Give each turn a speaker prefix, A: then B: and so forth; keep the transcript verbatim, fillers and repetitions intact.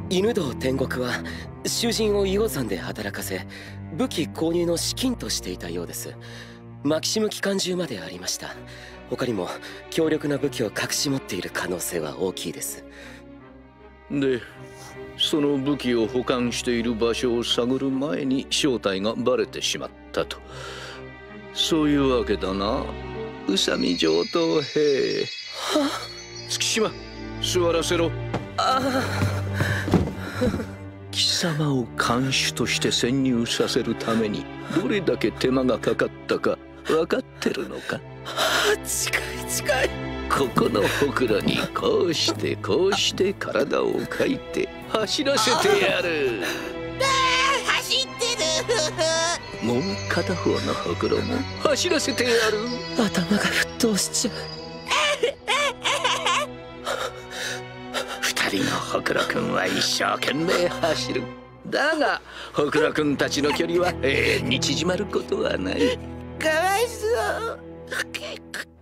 A: 犬堂天国は囚人を硫黄山で働かせ武器購入の資金としていたようです。マキシム機関銃までありました。他にも強力な武器を隠し持っている可能性は大きいです。
B: で、その武器を保管している場所を探る前に正体がバレてしまったと。そういうわけだな、宇佐美上等兵。は月島、座らせろ。ああ貴様を看守として潜入させるためにどれだけ手間がかかったか分かってるのか。
A: はあ、近い近い。
B: ここのほくろにこうしてこうして体をかいて走らせてやる。
C: ああ、走ってる。
B: もう片方のほくろも走らせてやる。
A: 頭が沸騰しちゃう。
B: 二人のほくろくんは一生懸命走る。だがほくろくんたちの距離は永遠に縮まることはない。
C: かわいそう。